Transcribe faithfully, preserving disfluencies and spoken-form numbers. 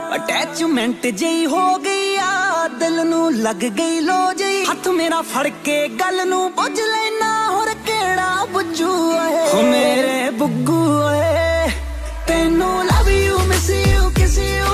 attachment जई हो गई आ दिल नू लग गई लो जई हथ मेरा फड़ के गल नू बुझ लेना होर केड़ा बुझू ओए हो मेरे बुग्गू ओए तेनू love you miss you kiss you